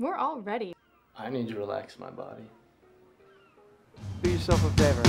We're all ready. I need to relax my body. Do yourself a favor.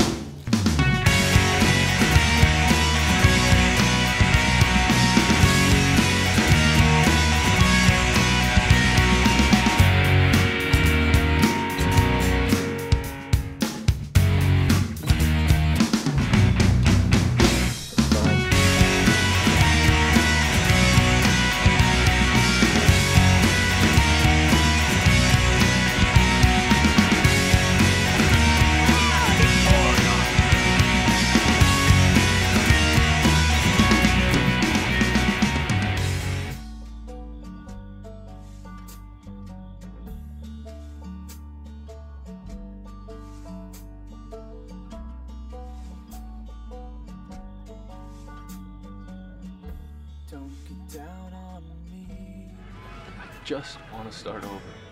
Don't get down on me. I just want to start over.